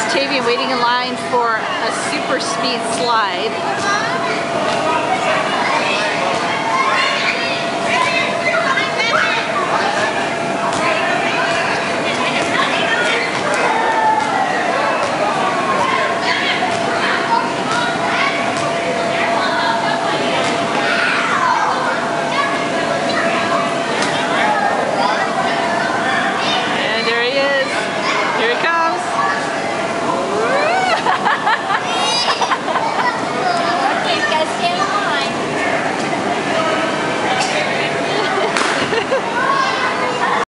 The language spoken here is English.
Tavian waiting in line for a super speed slide.